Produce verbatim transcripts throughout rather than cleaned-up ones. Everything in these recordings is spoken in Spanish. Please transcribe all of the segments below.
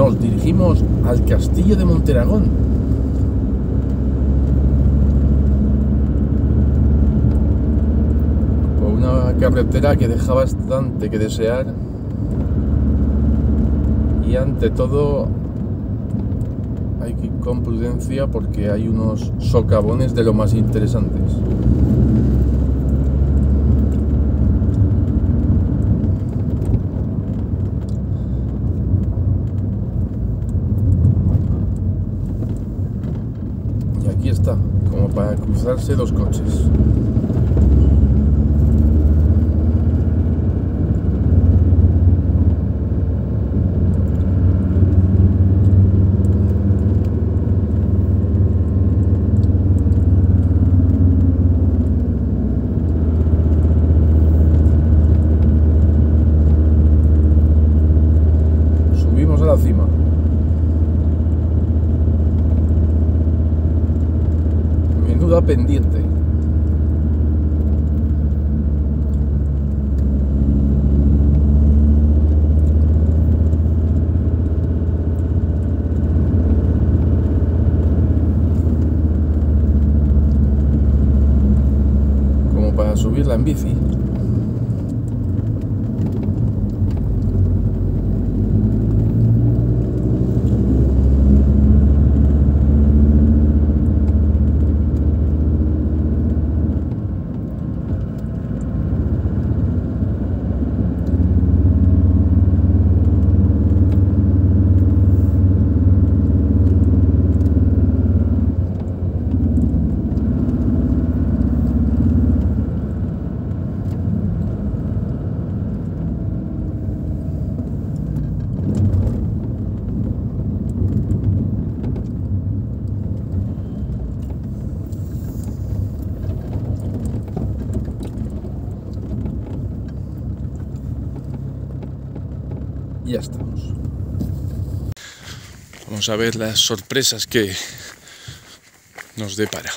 nos dirigimos al castillo de Monteragón. Por una carretera que deja bastante que desear. Y ante todo hay que ir con prudencia porque hay unos socavones de lo más interesantes. Y aquí está, como para cruzarse dos coches. La cima. Menuda pendiente. Como para subirla en bici. Y ya estamos. Vamos a ver las sorpresas que nos depara.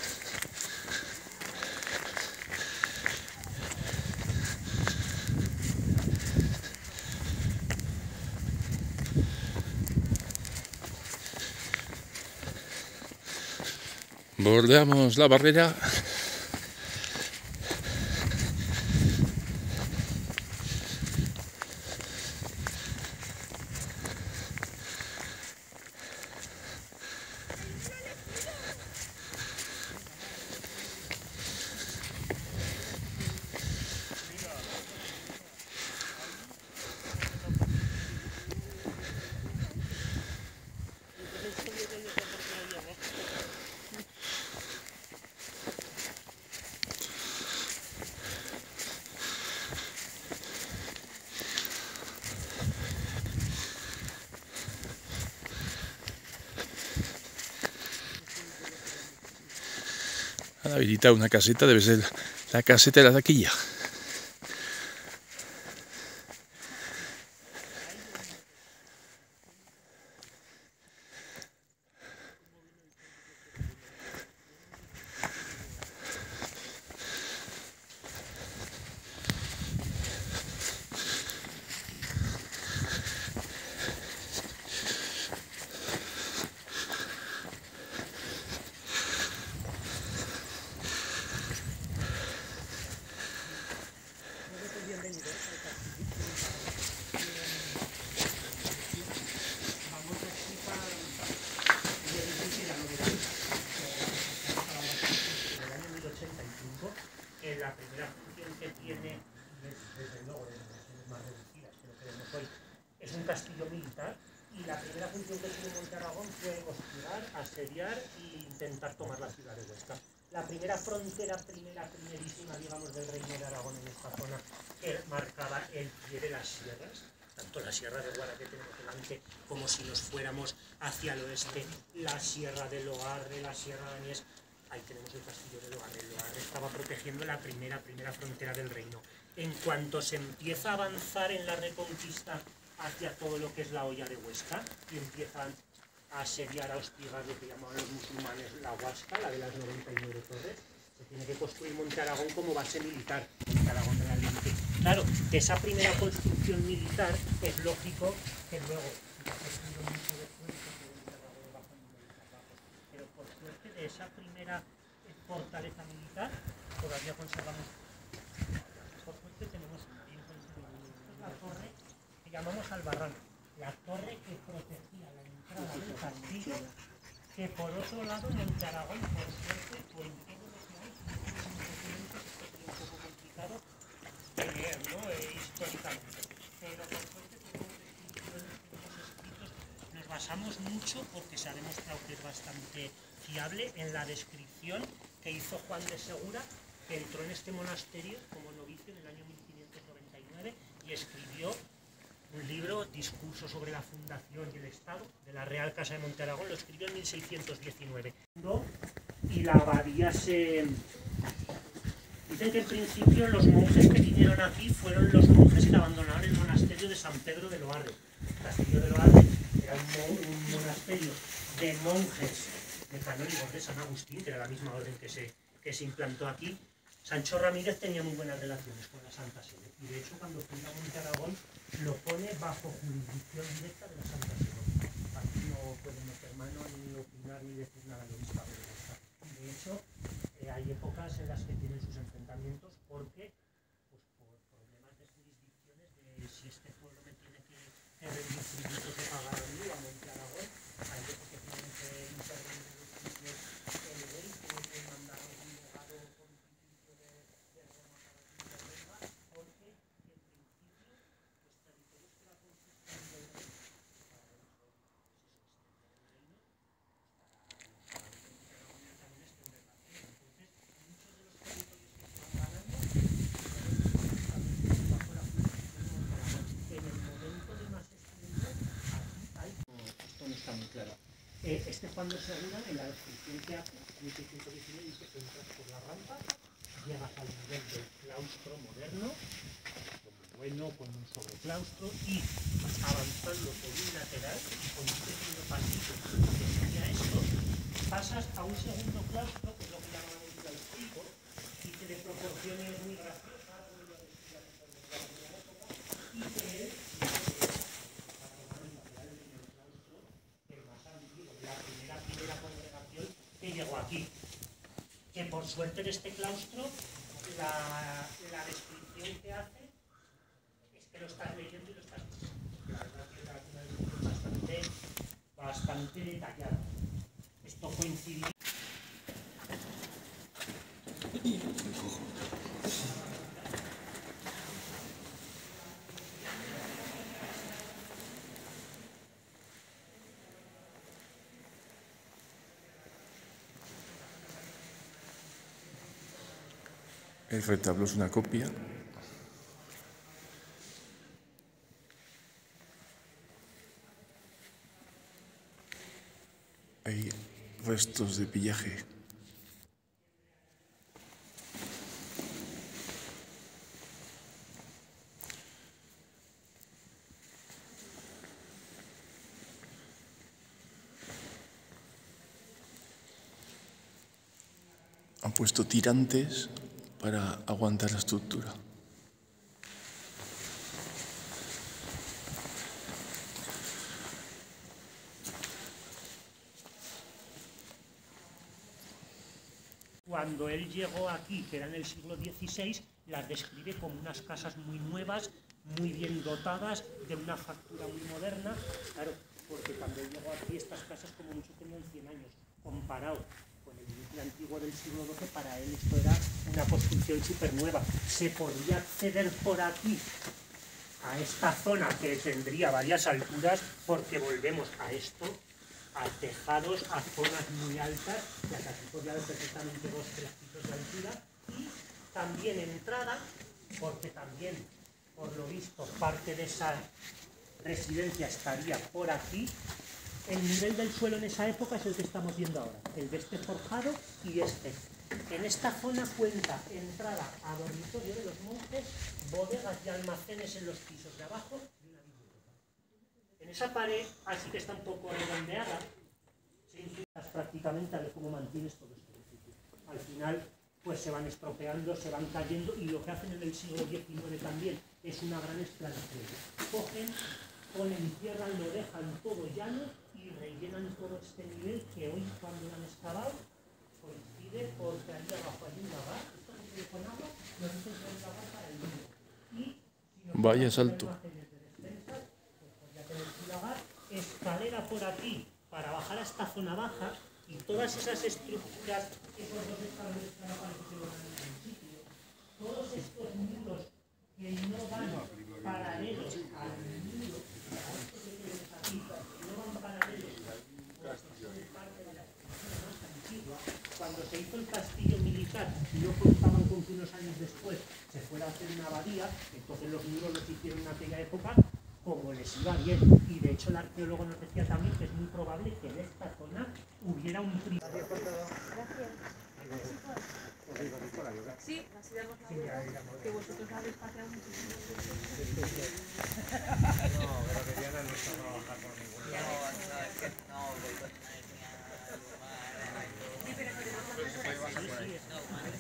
Bordeamos la barrera. Han habilitado una caseta, debe ser la caseta de la taquilla. La primera función que tiene, desde luego de las funciones más reducidas que lo que vemos hoy, es un castillo militar, y la primera función que tuvo Monteragón fue hostigar, asediar e intentar tomar la ciudad de Huesca. La primera frontera, primera, primerísima, digamos, del Reino de Aragón en esta zona, que marcaba el pie de las sierras, tanto la sierra de Guara que tenemos delante, como si nos fuéramos hacia el oeste, la sierra de Loarre, la sierra de Añés. Ahí tenemos el castillo de Loarre. Loarre estaba protegiendo la primera, primera frontera del reino. En cuanto se empieza a avanzar en la reconquista hacia todo lo que es la Hoya de Huesca, y empiezan a asediar, a hostigar lo que llamaban los musulmanes la Huasca, la de las noventa y nueve torres, se tiene que construir Monte Aragón como base militar. Monte Aragón realmente. Claro, de esa primera construcción militar es lógico que luego sufrido mucho después porque el Tarragona bajo el nivel de trabajos. Pero por suerte de esa primera fortaleza militar todavía conservamos. Por suerte tenemos bien conservado. Esta es la torre que llamamos Albarrán, la torre que protegía la entrada del castillo, que por otro lado Monte Aragón, por suerte, por todo lo que hay, esto sería un poco complicado de leer, ¿no? Eh, históricamente. Pero por suerte tenemos descripciones, tenemos escritos, nos basamos mucho porque se ha demostrado que es bastante fiable en la descripción que hizo Juan de Segura, que entró en este monasterio como novicio en el año mil quinientos noventa y nueve y escribió un libro, Discurso sobre la fundación y el Estado de la Real Casa de Monte Aragón, lo escribió en mil seiscientos diecinueve. Y la abadía se... Dicen que en principio los monjes que vinieron aquí fueron los monjes que abandonaron el monasterio de San Pedro de Loarre. El castillo de Loarre era un, un monasterio de monjes, de canónigos de San Agustín, que era la misma orden que se, que se implantó aquí. Sancho Ramírez tenía muy buenas relaciones con la Santa Sede y de hecho cuando funda Monte Aragón lo pone bajo jurisdicción directa de la Santa Sede. Aquí no pueden meter mano ni opinar ni decir nada al obispado de esta. De hecho, eh, hay épocas en las que tienen sus enfrentamientos porque, pues por problemas de jurisdicciones, de si este pueblo me tiene que, que rendir tributos de pagar a mí o a Monte Aragón, hay veces que tienen que intervenir los juicios en el rey, tienen que mandar a un legado pontificio de, de Roma para que intervenga, porque en principio los territorios que la conquistan del rey, para el rey, si se extiende el reino, para el Monte Aragón también extender la tierra. Entonces, muchos de los territorios que se van ganando están bajo la jurisdicción de Monte Aragón. En el momento de más extensión, aquí hay, esto no está muy claro. Eh, este Juan de Segura, en la descripción que hace, en mil seiscientos diecinueve, dice que entras por la rampa, llegas al nivel del claustro moderno, como bueno, con un sobreclaustro, y avanzando por un lateral, con un pequeño pasillo que sería esto, pasas a un segundo claustro, que es lo que llaman el claustrico, y que de proporciones muy graciosas, muy agresivas de la época, y que es la primera, primera congregación que llegó aquí. Que por suerte en este claustro la, la descripción que hace es que lo estás leyendo y lo estás viendo. La verdad que es una descripción bastante, bastante detallada. Esto coincidió. El retablo es una copia. Hay restos de pillaje. Han puesto tirantes para aguantar la estructura. Cuando él llegó aquí, que era en el siglo dieciséis, las describe como unas casas muy nuevas, muy bien dotadas, de una factura muy moderna. Claro, porque cuando él llegó aquí, estas casas como mucho tenían cien años, comparado con el edificio antiguo del siglo doce, para él esto era una construcción súper nueva. Se podía acceder por aquí a esta zona que tendría varias alturas, porque volvemos a esto, a tejados, a zonas muy altas, y hasta aquí podría haber perfectamente dos, tres pisos de altura, y también entrada, porque también, por lo visto, parte de esa residencia estaría por aquí. El nivel del suelo en esa época es el que estamos viendo ahora, el de este forjado y este. En esta zona cuenta entrada a dormitorio de los monjes, bodegas y almacenes en los pisos de abajo y una biblioteca. En esa pared, así que está un poco redondeada, se intuitas prácticamente a ver cómo mantienes todo este edificio. Al final, pues se van estropeando, se van cayendo, y lo que hacen en el siglo diecinueve también es una gran exploración. Cogen ponen tierra, lo dejan todo llano y rellenan todo este nivel que hoy cuando lo han excavado coincide porque ahí abajo hay un lagar, esto que se con agua, nos dicen que es un lagar para el niño. Y si nos Vaya salto. imágenes de despensas, pues podría tener un lagar, escalera por aquí para bajar a esta zona baja y todas esas estructuras, esos dos escalones que ahora parece que van en el sitio, todos estos muros que no van paralelos al muro, a esto que tenemos aquí, que no van paralelos, pues son parte de la estructura más antigua. Cuando se hizo el castillo militar, no contaban con que unos años después se fuera a hacer una abadía, entonces los muros los hicieron en aquella época como les iba bien. Y de hecho el arqueólogo nos decía también que es muy probable que en esta zona hubiera un privado. Sí, así damos la vuelta, que vosotros habéis paseado muchísimo. No, pero que Diana no está trabajando con ningún lado. No, no, es que no, voy con Nadia, Sí, pero podemos hacer por aquí.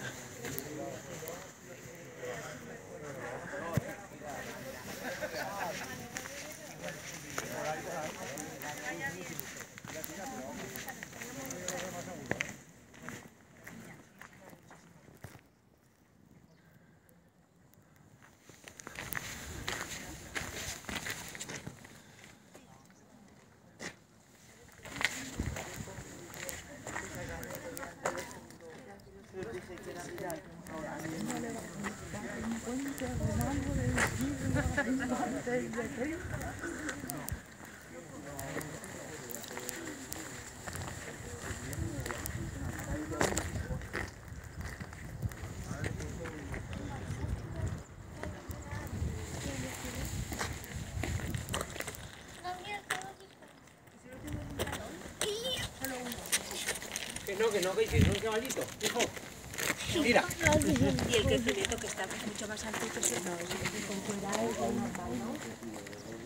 Que no, que no, que hicieron un caballito, hijo. Mira. Y el crecimiento que está mucho más alto que ese. No, es que con cuidado es normal, ¿no?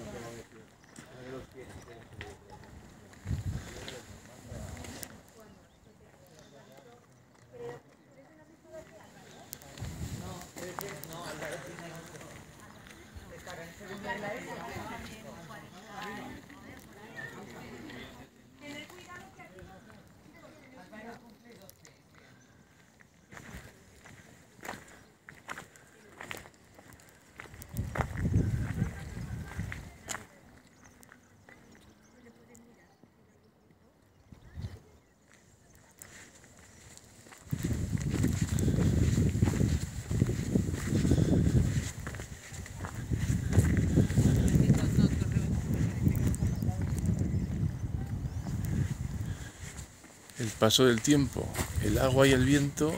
El paso del tiempo, el agua y el viento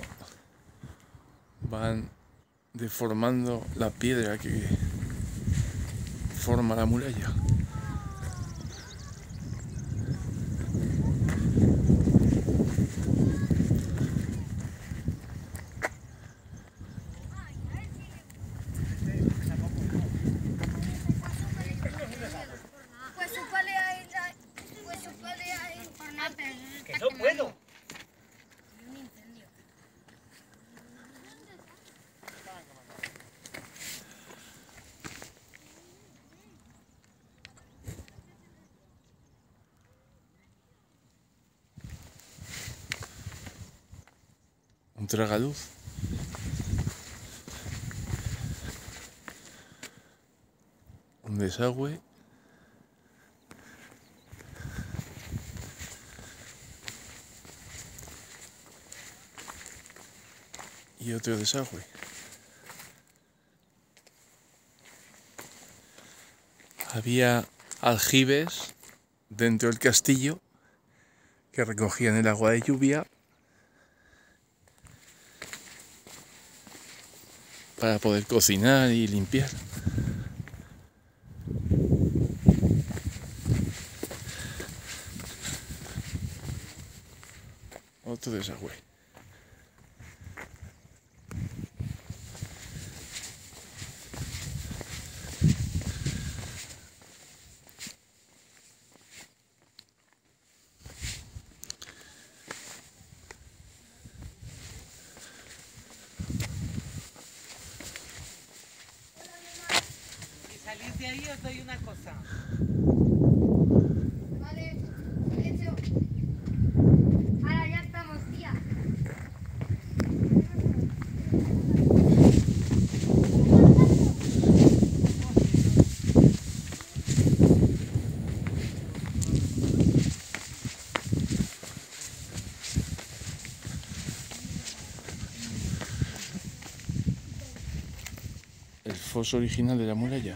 van deformando la piedra que forma la muralla. Que no puedo. Un tragaluz. Un desagüe. Y otro desagüe. Había aljibes dentro del castillo que recogían el agua de lluvia para poder cocinar y limpiar. Otro desagüe. y salís desde ahí os doy una cosa. Vale, hecho. Ahora ya estamos, tía. El foso original de la muralla.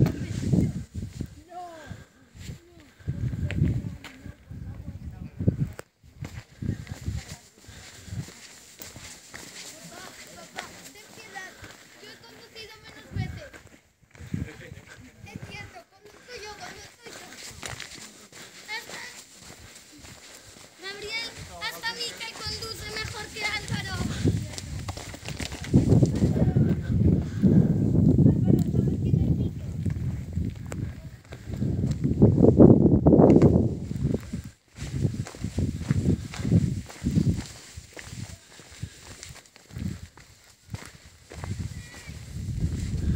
Papá, ten piedad. Yo he conducido menos veces. Es cierto, conduzco yo cuando estoy yo. Hasta... Gabriel, hasta Mica conduce mejor que Álvaro.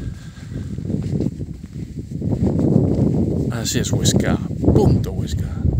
Así es Huesca, punto Huesca.